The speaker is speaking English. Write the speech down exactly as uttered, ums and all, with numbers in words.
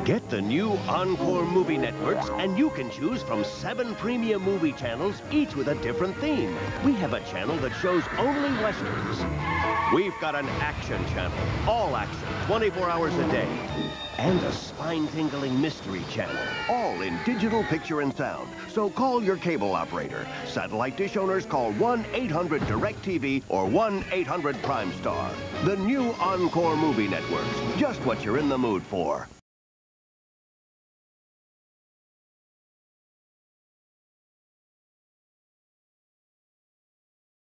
Get the new Encore movie networks, and you can choose from seven premium movie channels, each with a different theme. We have a channel that shows only Westerns. We've got an action channel, all action, twenty-four hours a day. And a spine-tingling mystery channel, all in digital picture and sound. So call your cable operator. Satellite dish owners call one eight hundred direct T V or one eight hundred Prime Star. The new Encore movie networks, just what you're in the mood for.